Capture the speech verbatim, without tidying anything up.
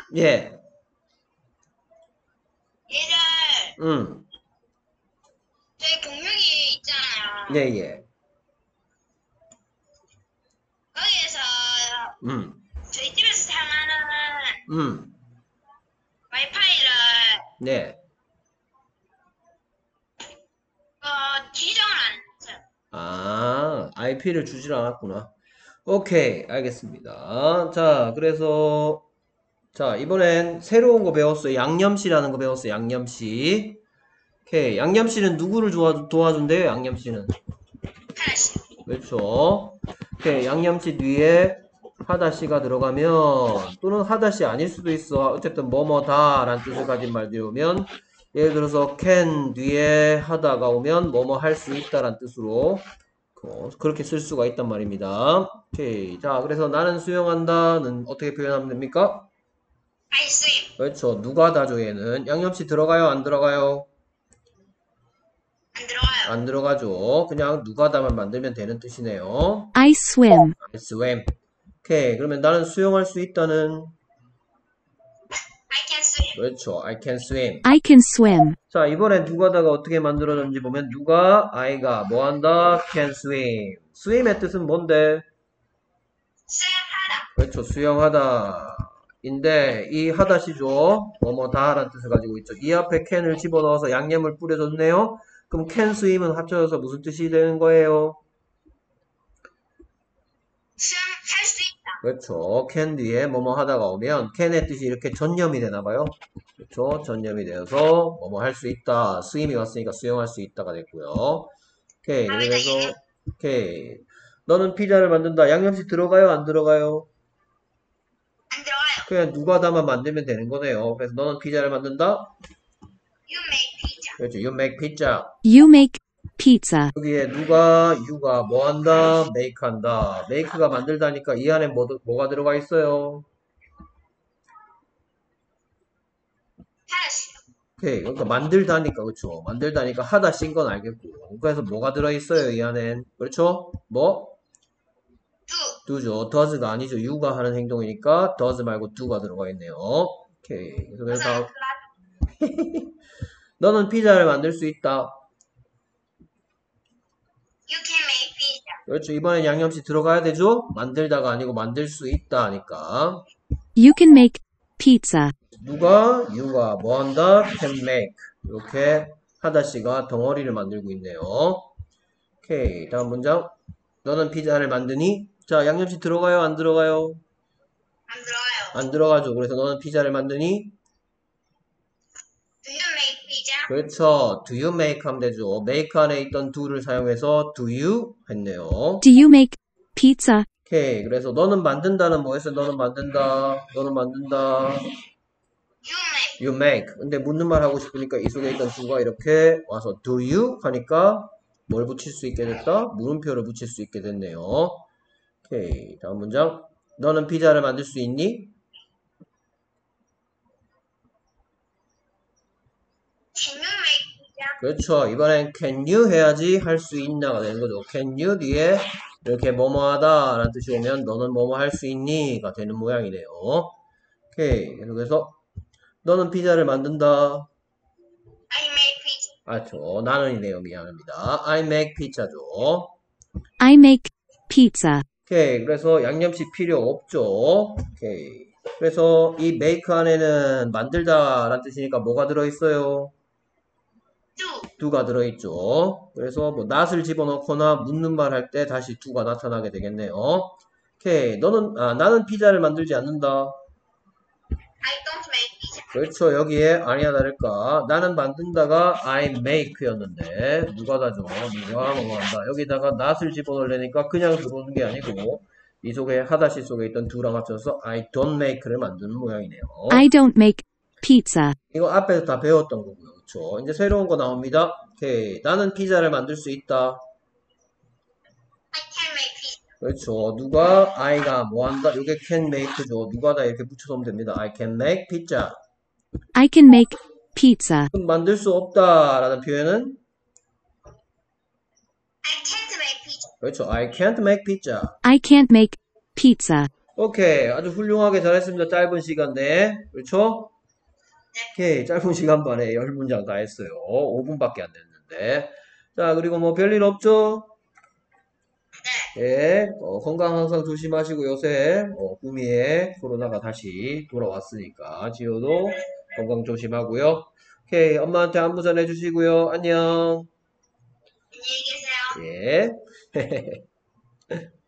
예. 얘를 음. 저희 공룡이 있잖아요. 예, 예. 거기에서 음. 저희 집에서 사용하는 음. 와이파이를 네. 어, 지정을 안 했어요. 아, 아이피를 주질 않았구나. 오케이, 알겠습니다. 자, 그래서, 자, 이번엔 새로운 거 배웠어요. 양념씨라는 거 배웠어요. 양념씨. 오케이, 양념씨는 누구를 도와, 도와준대요? 양념씨는. 하나씩. 그렇죠. 오케이, 양념씨 뒤에 하다씨가 들어가면, 또는 하다씨 아닐 수도 있어. 어쨌든 뭐뭐다 라는 뜻을 가진 말들이 오면, 예를 들어서 can 뒤에 하다가 오면 뭐뭐 할 수 있다라는 뜻으로 어, 그렇게 쓸 수가 있단 말입니다. 오케이. 자, 그래서 나는 수영한다는 어떻게 표현하면 됩니까? I swim. 그렇죠. 누가 다죠, 얘는? 양념씨 들어가요? 안 들어가요? 안 들어가요. 안 들어가죠. 그냥 누가 다만 만들면 되는 뜻이네요. I swim. I swim. 오케이. 그러면 나는 수영할 수 있다는? I can swim. 그렇죠. I can swim. I can swim. 자, 이번엔 누가다가 어떻게 만들어졌는지 보면 누가, I가 뭐 한다? can swim. swim의 뜻은 뭔데? 수영하다. 그렇죠. 수영하다. 인데 이 하다시죠. 뭐뭐 다라는 뜻을 가지고 있죠. 이 앞에 can을 집어넣어서 양념을 뿌려줬네요. 그럼 can swim은 합쳐져서 무슨 뜻이 되는 거예요? 수영할 수 있다. 그렇죠. can 뒤에 뭐뭐 하다가 오면 can의 뜻이 이렇게 전념이 되나 봐요. 그렇죠. 전념이 되어서 뭐뭐 할 수 있다. swim이 왔으니까 수영할 수 있다가 됐고요. 오케이. 다음에다 그래서 양념. 오케이. 너는 피자를 만든다. 양념식 들어가요? 안 들어가요? 안 들어가요. 그냥 누가 다만 만들면 되는 거네요. 그래서 너는 피자를 만든다? You make pizza. 그렇죠. You make pizza. You make pizza. 여기에 누가, you가 뭐 한다? make 한다. make가 만들다니까 이 안에 뭐, 뭐가 들어가 있어요? 하나씩. 오케이. 그러니까 만들다니까, 그렇죠. 만들다니까 하다 씬 건 알겠고. 그래서 뭐가 들어있어요, 이 안엔? 그렇죠? 뭐? Do. do죠. does가 아니죠. you가 하는 행동이니까 does 말고 do가 들어가 있네요. 오케이. 그래서 우선 너는 피자를 만들 수 있다. You can make pizza. 그렇죠. 이번엔 양념씨 들어가야 되죠? 만들다가 아니고 만들 수 있다 하니까. You can make pizza. 누가? you가 뭐 한다? can make. 이렇게 하다씨가 덩어리를 만들고 있네요. 오케이. 다음 문장. 너는 피자를 만드니? 자, 양념씨 들어가요? 안 들어가요? 안 들어가요. 안 들어가죠. 그래서 너는 피자를 만드니? Do you make pizza? 그렇죠. do you make 하면 되죠. make 안에 있던 do를 사용해서 do you 했네요. Do you make pizza? 오케이. 그래서 너는 만든다는 뭐였어요? 너는 만든다. 너는 만든다. You make. you make. 근데 묻는 말 하고 싶으니까 이 속에 있던 do가 이렇게 와서 do you 하니까 뭘 붙일 수 있게 됐다? 물음표를 붙일 수 있게 됐네요. 오케이. 다음 문장. 너는 피자를 만들 수 있니? Can you make pizza? 그렇죠. 이번엔 can you 해야지 할 수 있나가 되는 거죠. can you 뒤에 이렇게 뭐뭐 하다 라는 뜻이 오면 너는 뭐뭐 할 수 있니? 가 되는 모양이네요. 오케이. 그래서 너는 피자를 만든다. I make pizza. 아, 저 나는이네요. 미안합니다. I make pizza죠. I make pizza. 오케이. 그래서 양념식 필요 없죠. 오케이. 그래서 이 make 안에는 만들다 라는 뜻이니까 뭐가 들어있어요? Do. do가 들어있죠. 그래서 뭐 not을 집어넣거나 묻는 말 할 때 다시 do가 나타나게 되겠네요. 오케이. 너는, 아, 나는 피자를 만들지 않는다. I don't make pizza. 그렇죠. 여기에 아니야 다를까. 나는 만든다가 I make였는데 누가 다죠? 누가 뭐한다. 여기다가 not을 집어넣으려니까 그냥 들어오는 게 아니고 이 속에 하다시 속에 있던 do랑 합쳐서 I don't make를 만드는 모양이네요. I don't make pizza. 이거 앞에서 다 배웠던 거고요. 그렇죠. 이제 새로운 거 나옵니다. 오케이. 나는 피자를 만들 수 있다. I can make pizza. 그렇죠. 누가 I가 뭐 한다? 이게 can make죠. 누가 다 이렇게 붙여서 오면 됩니다. I can make pizza. I can make pizza. 그럼 만들 수 없다라는 표현은 I can't make pizza. 그렇죠. I can't make pizza. I can't make pizza. 오케이. 아주 훌륭하게 잘했습니다. 짧은 시간 내에. 그렇죠? 오케이. 짧은 시간 반에 열 문장 다 했어요. 오 분밖에 안 됐는데. 자, 그리고 뭐 별일 없죠? 예, 어, 건강 항상 조심하시고 요새 어, 구미에 코로나가 다시 돌아왔으니까 지효도 건강 조심하고요. 오케이, 엄마한테 안부 전해주시고요. 안녕. 안녕히 계세요. 예.